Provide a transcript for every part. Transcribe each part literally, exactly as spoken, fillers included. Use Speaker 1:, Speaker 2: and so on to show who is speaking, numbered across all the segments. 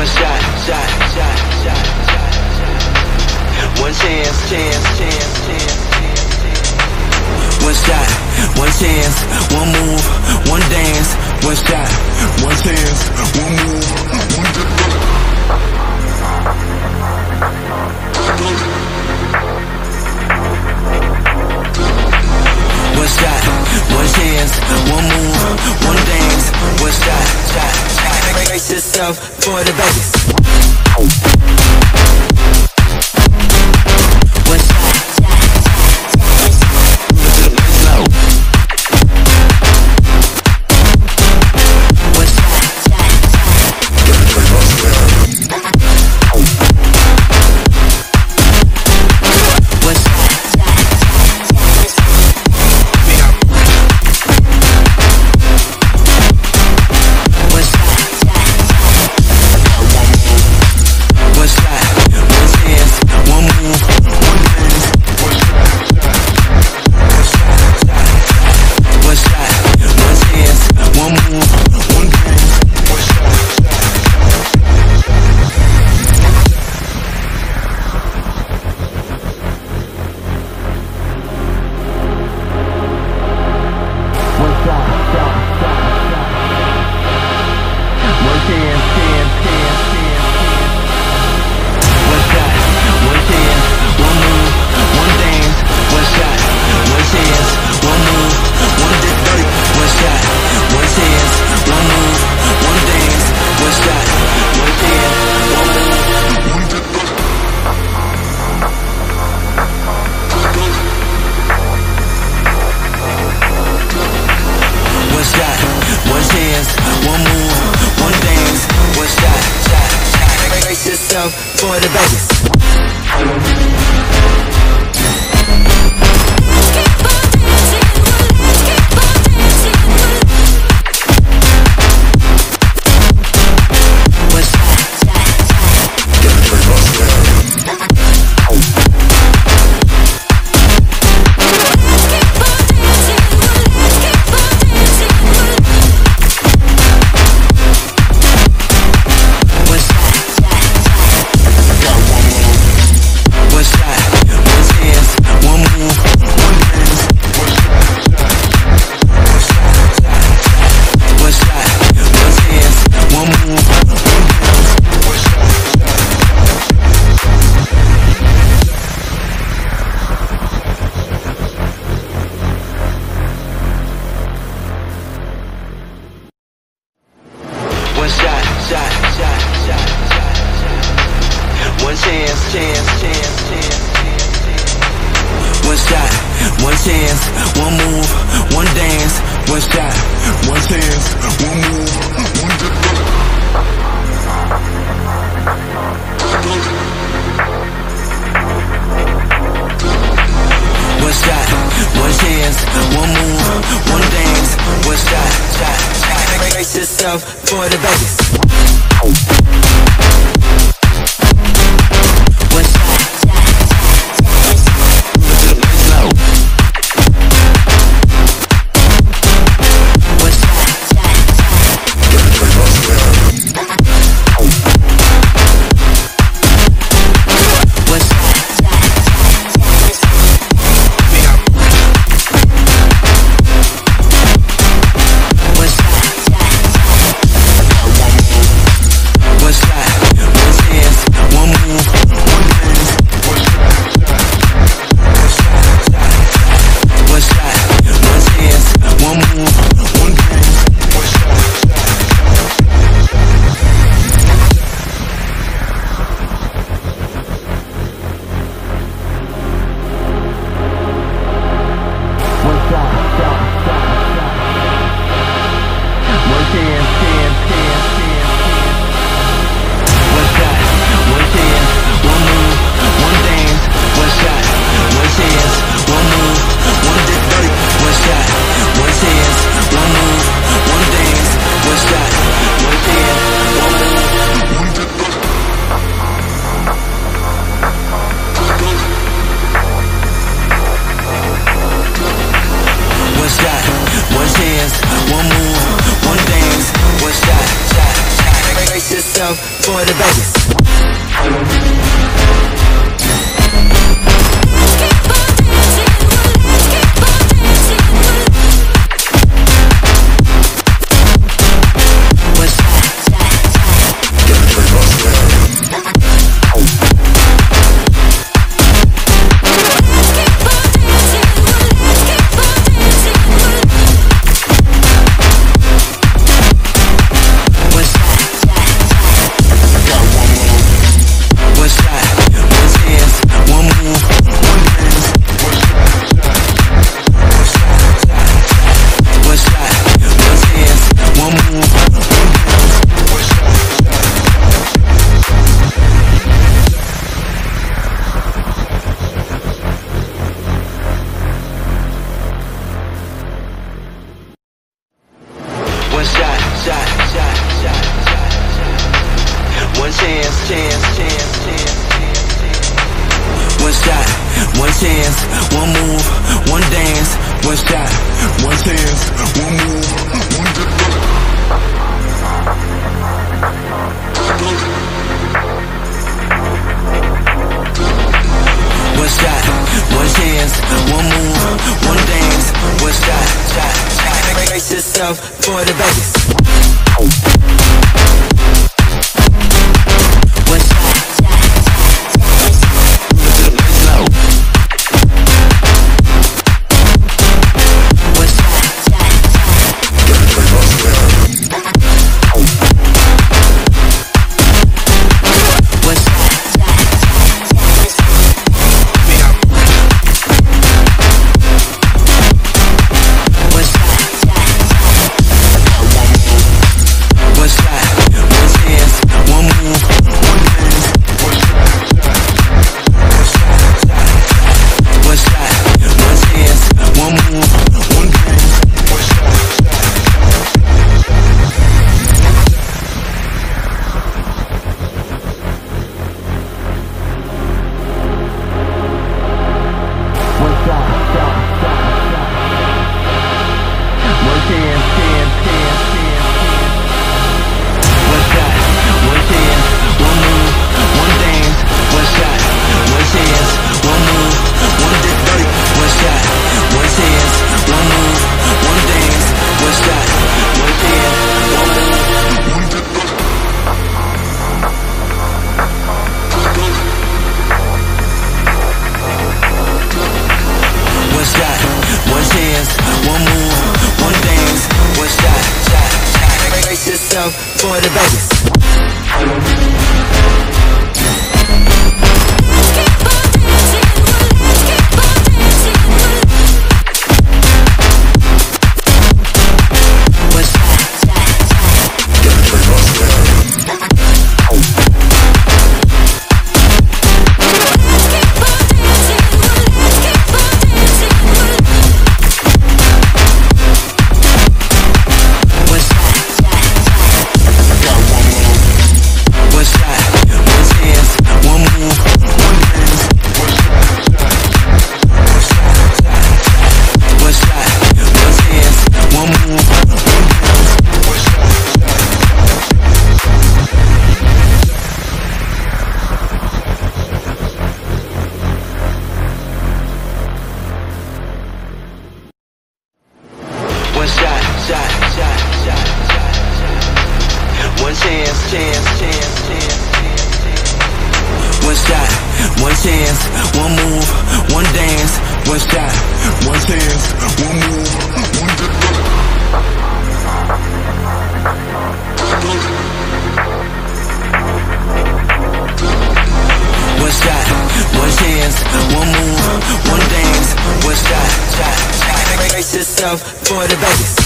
Speaker 1: One shot, shot, shot, shot, shot, shot. One chance, chance, chance, chance, chance. One shot, one chance, one move, one dance. One shot, one chance, one move, one dance. One shot, one chance, one move, one dance. One shot, shot, shot. Brace yourself for the Vegas. One shot, slow. One shot, for the Vegas. One shot, shot, shot, shot, shot, shot. One chance, chance, chance, chance, chance. One shot, one chance, one move, one dance. One shot, one chance, one move, one dance. One shot, one chance, one move, one dance. One shot, shot, shot. Brace yourself for the Vegas. One shot, slow. One shot, one shot. brace yourself for the bass. One chance, chance, chance, chance, chance. One shot, one chance, one move, one dance. One shot, one chance, one move, one dance. One shot, one chance, one move, one dance. One shot, shot, shot. Brace yourself for the bass. For the bass. One chance, chance, chance, chance, chance. One shot, one chance, one move, one dance. One shot, one chance, one move, one dance. One shot, one chance, one move, one dance. One shot, shot, shot. Brace yourself for the bass.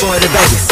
Speaker 1: for the Vegas.